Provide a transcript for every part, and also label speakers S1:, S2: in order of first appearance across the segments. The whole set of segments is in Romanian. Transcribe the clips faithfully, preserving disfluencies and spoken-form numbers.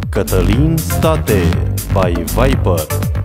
S1: Cătălin State by Viper.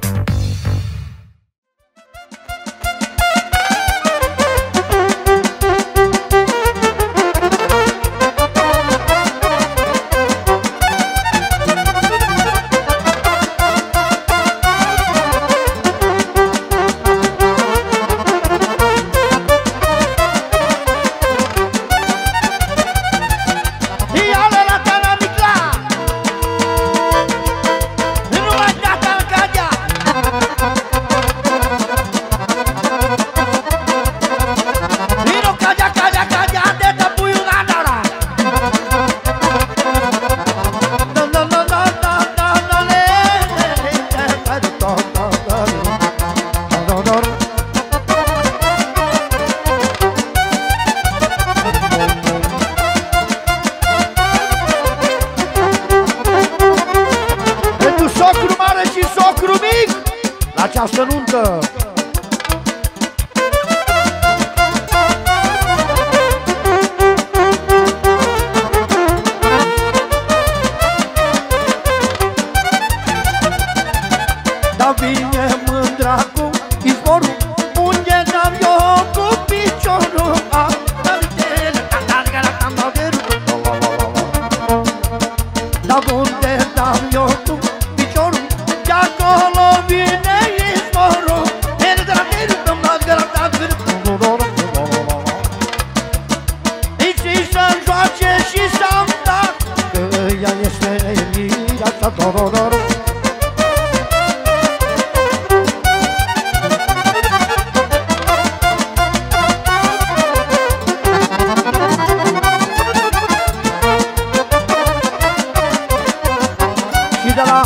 S2: Această nuntă da vine mândra cu izvorul, unde dam eu cu piciorul. Da unde dam eu cu piciorul, de acolo vine și de la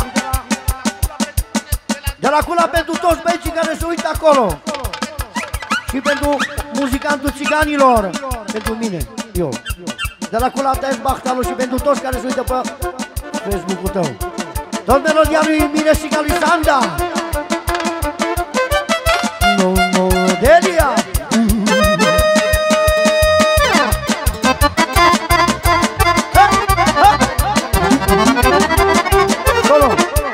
S2: de la cula pentru toți băieții care se uită acolo și pentru muzicantul țiganilor, pentru mine, eu. De la cula ta ești Bachtalu și pentru toți care se uită pe Facebook-ul tău. Tot melodia lui Mine și lui Sanda. Nu, nu, Delia. Solo.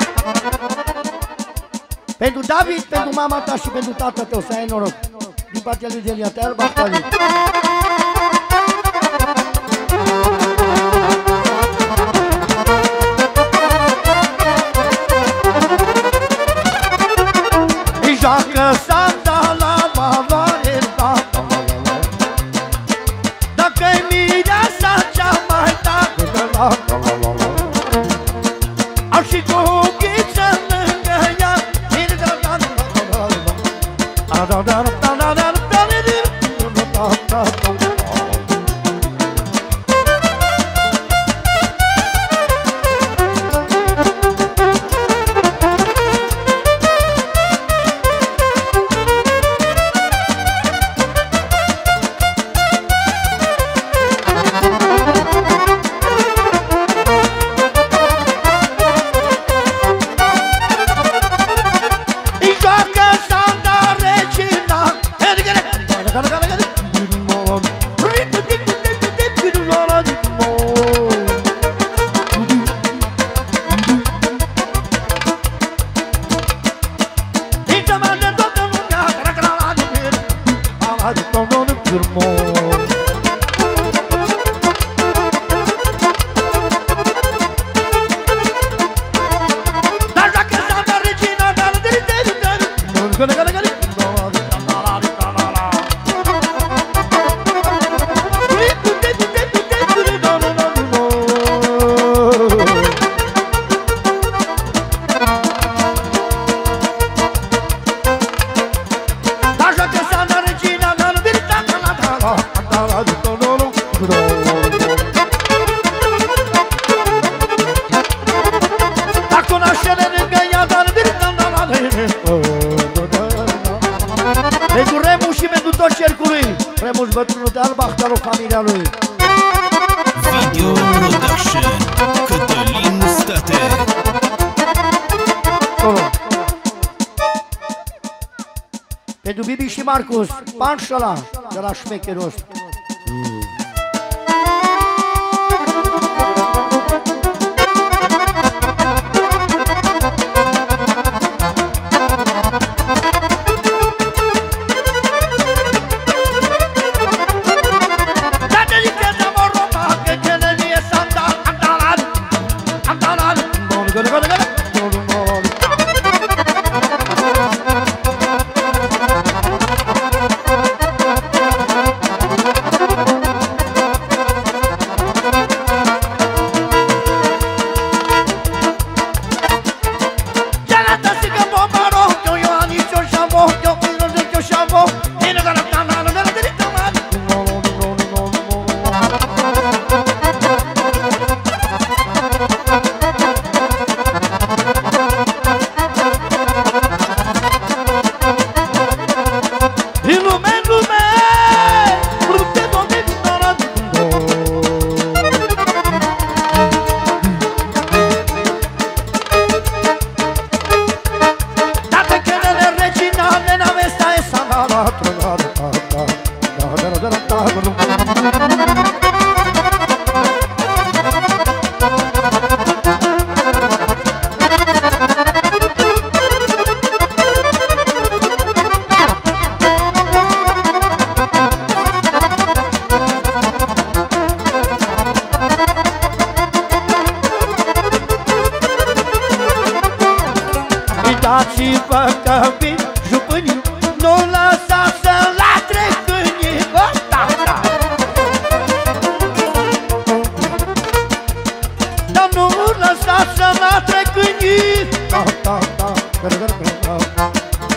S2: Pentru David, pentru mama ta și pentru tatăl tău, să ai noroc. Din partea lui Delia, te-ar Bachtalu. Joacă Sanda la valoare, da, dacă-i mireasa cea mai tare, au și cu ghiță lângă ea. Pentru Remu și pentru tot cercului, Remus bătrânul de Albachtalu, familia lui.
S3: Video Production, Cătălin State.
S2: Solo. Pentru Bibi și Marcus, Panșala, de la șmecherul ăsta. Uitați-vă că vin jupânii, nu lăsați să latre câinii. Bă, da, da. Dar nu lăsați să latre câinii. Da, da, da, da, da, da, da.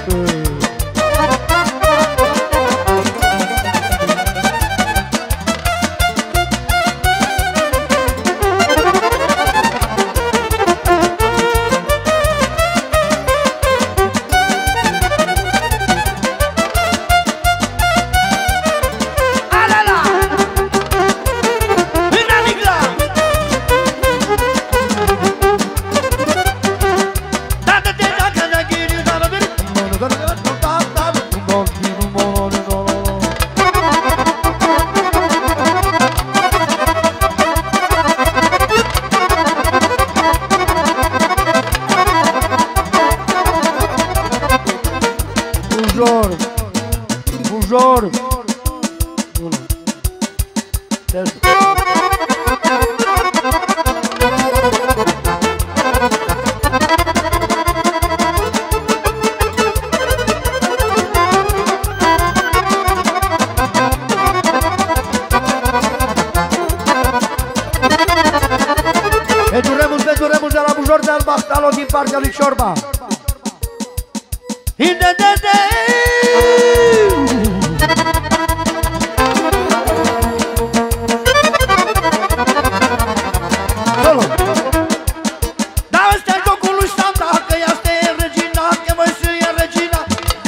S2: Bujor, bujor. Pentru Remus, pentru Remus de la Bujor de Albahtalo din partea lui Ciorba. Inde de de. Solo. Da, ăsta e jocul lui Santa, că ea este regina, că voi și e regina.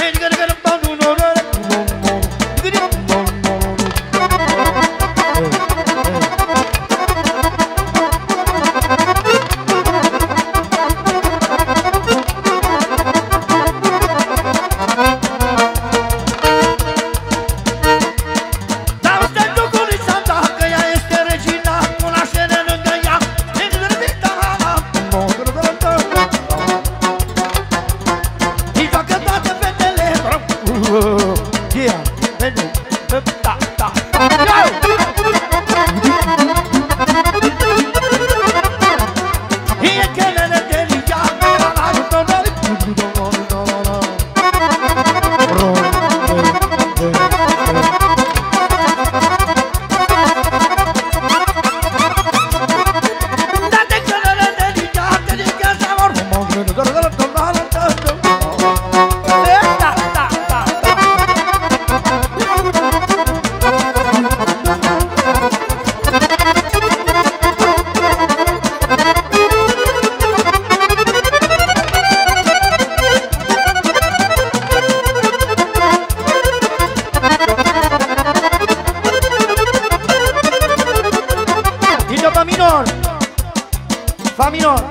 S2: Fa minor.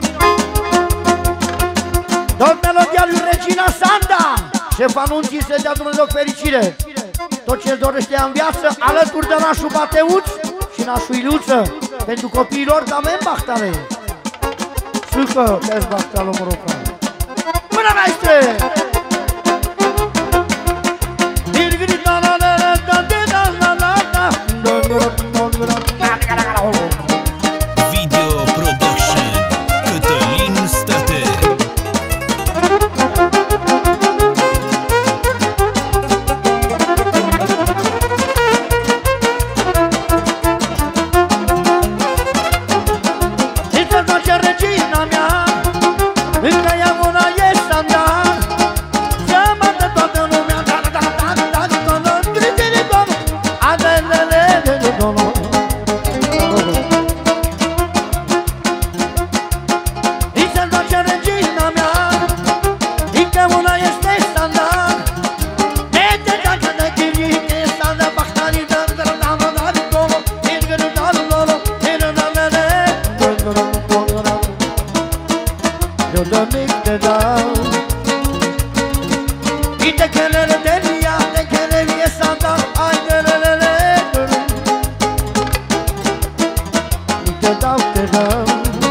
S2: Tot melodia lui Regina Sanda. Șef anunții să dea Dumnezeu fericire. Tot ce-ți dorește în viață, alături de nașul Bateuț și nașul Iliuță. Pentru copiilor, dar avem bahtale. Sucă, te-ați bahtalo morocan. Mâna maestre!
S3: Video Production Cătălin State.
S2: Să face regina mea, încă ea una e Sanda. Să mă dă toată lumea, da, da, da, da, da, da, grijile domnul, adelele, domnul. Să face regina mea, încă una este Sanda. De te dacă de ghirite, Sanda, bahtari, da, da, da, da, da, domnul, încă nu da, domnul, încă da, da, da. Eu dă mic de dau I te kelele de lia, te kelele e Santa. Ai de lelele I te dau, te dau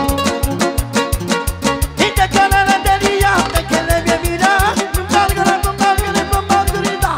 S2: I te kelele de lia, te kelele e mira. Dalgăra, dalgăra, dalgăra.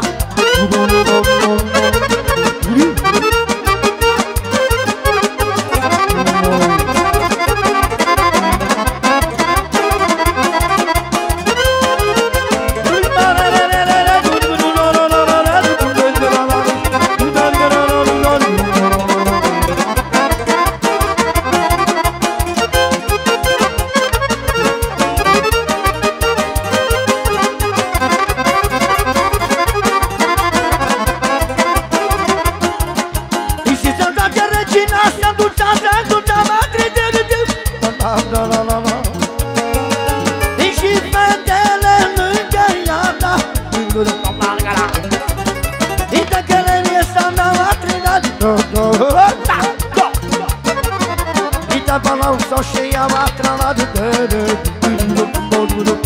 S2: la la. Și fetele lângă ea, da. Uite că le este la matrina, do do da do. Uite pe la ușă și ea matrina, do do do do do.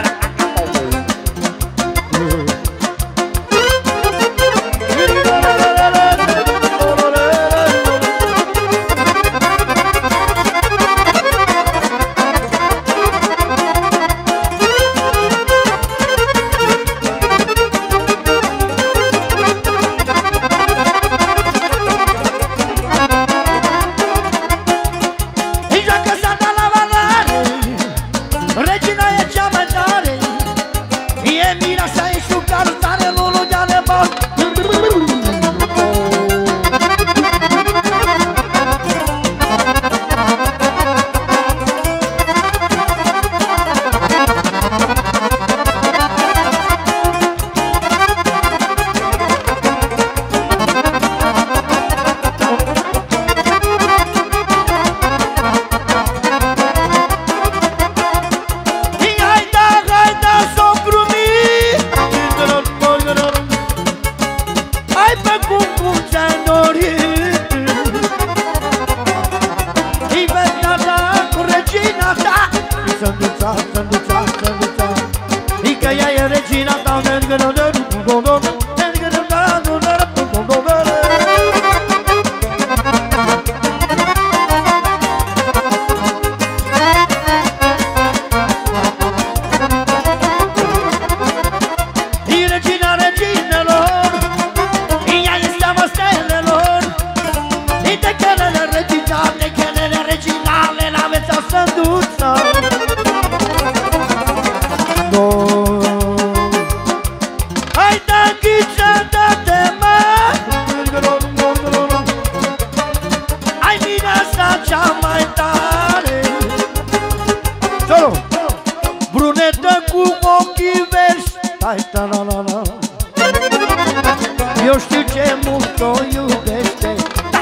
S2: Eu știu ce mult o iubește.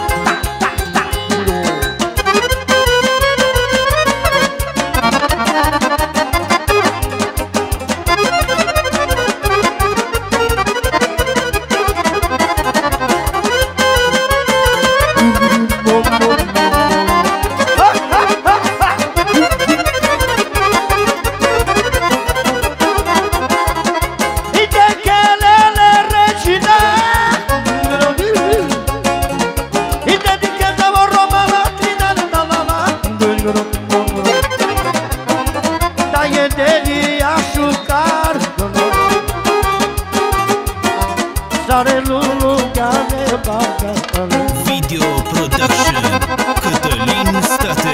S3: Video Production Cătălin State.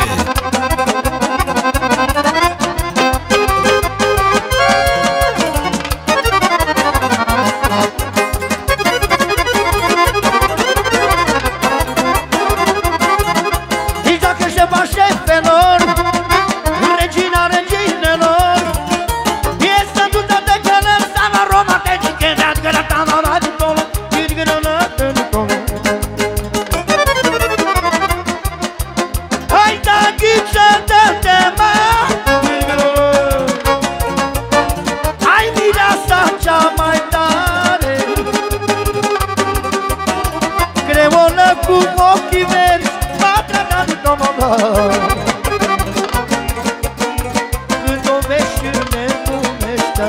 S3: Cu ochii verzi m-a tratat de domnul. Când o vezi și nebunește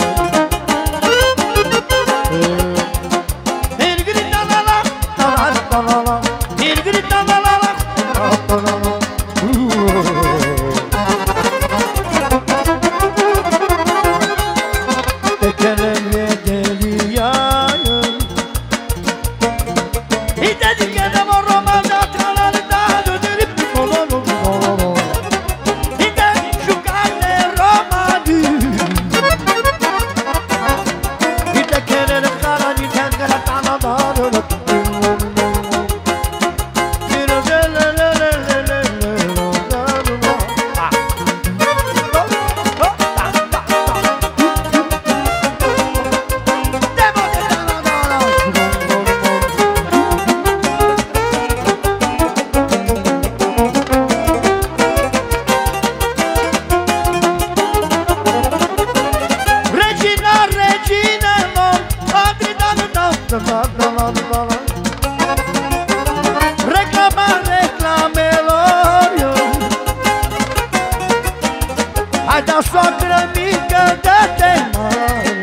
S3: Irgrita la la la la la la Irgrita la la la la la la. Pe care mi-e deliană
S2: Ala soacră mică, dă-te mă